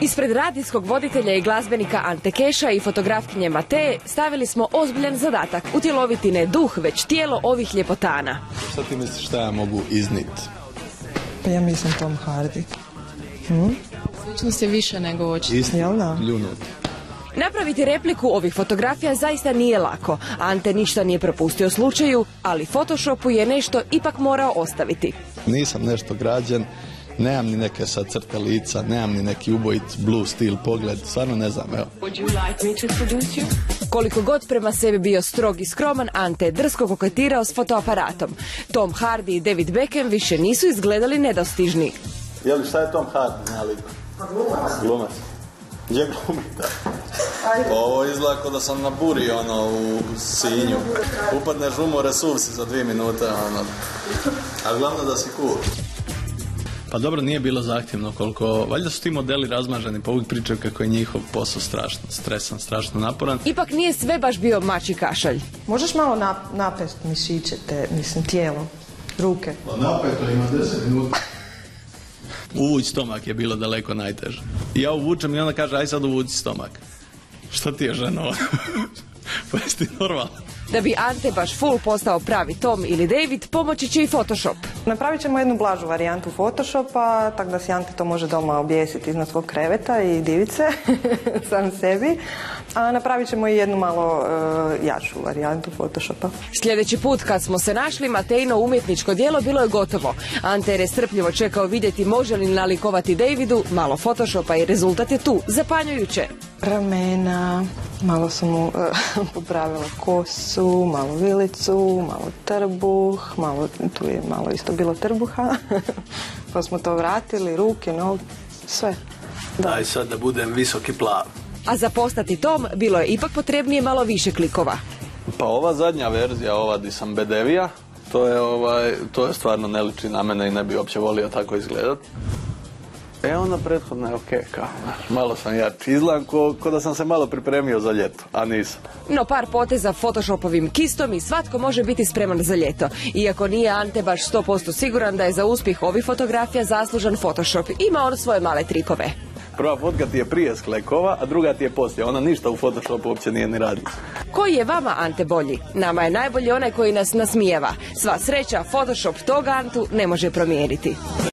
Ispred radijskog voditelja i glazbenika Ante Keša i fotografkinje Mateje stavili smo ozbiljan zadatak utjeloviti ne duh, već tijelo ovih ljepotana. Šta ti misliš šta ja mogu izniti? Pa ja mislim Tom Hardy. Sličnost je više nego očito. Jel da? Ljunut. Napraviti repliku ovih fotografija zaista nije lako. Ante ništa nije propustio slučaju, ali Photoshopu je nešto ipak morao ostaviti. Nisam nešto građen, nemam ni neke sad crte lica, nemam ni neki ubojit blue stil pogled, stvarno ne znam, evo. Koliko god prema sebi bio strog i skroman, Ante je drsko koketirao s fotoaparatom. Tom Hardy i David Beckham više nisu izgledali nedostižni. Jeli, šta je Tom Hardy, zna li? Glumac. Gdje glumite? Ovo izgleda kao da sam na buri, u Sinju. Upadneš u more, suv si za 2 minute, A glavno da si cool. Pa dobro, nije bilo zahtjevno koliko... Valjda su ti modeli razmaženi, pa uvijek pričaju kako je njihov posao strašno stresan, strašno naporan. Ipak nije sve baš bio mačji kašalj. Možeš malo napest mišiće tijelo, ruke? Pa napeto ima 10 minuta. Uvući stomak je bilo daleko najteže. I ja uvučem i onda kaže, aj sad uvuci stomak. Šta ti je, ženo? Pa jesi ti normalno? Da bi Ante baš full postao pravi Tom ili David, pomoći će i Photoshop. Napravit ćemo jednu blažu varijantu Photoshopa, tako da si Ante to može doma objesiti iznad svog kreveta i divice sam sebi. A napravit ćemo i jednu malo jaču varijantu Photoshopa. Sljedeći put kad smo se našli, Matejino umjetničko djelo bilo je gotovo. Ante je strpljivo čekao vidjeti može li nalikovati Davidu, malo Photoshopa i rezultat je tu, zapanjujuće. Ramena, malo sam mu popravila kosu, malo vilicu, malo trbuh, tu je malo isto bilo trbuha, pa smo to vratili, ruke, noge, sve. Daj sad da budem visoki plav. A za postati Tom bilo je ipak potrebnije malo više klikova. Pa ova zadnja verzija, ova di sam bedevija, to je stvarno ne liči na mene i ne bi uopće volio tako izgledat. Ona prethodna je okej, malo sam jači. Izgledam ko da sam se malo pripremio za ljeto, a nisam. No par poteza Photoshopovim kistom i svatko može biti spreman za ljeto. Iako nije Ante baš 100% siguran da je za uspjeh ovih fotografija zaslužan Photoshop, ima on svoje male trikove. Prva fotka ti je prije sklekova, a druga ti je poslije. Ona ništa u Photoshopu uopće nije ni radila. Koji je vama Ante bolji? Nama je najbolji onaj koji nas nasmijeva. Sva sreća, Photoshop tog Antu ne može promijeniti.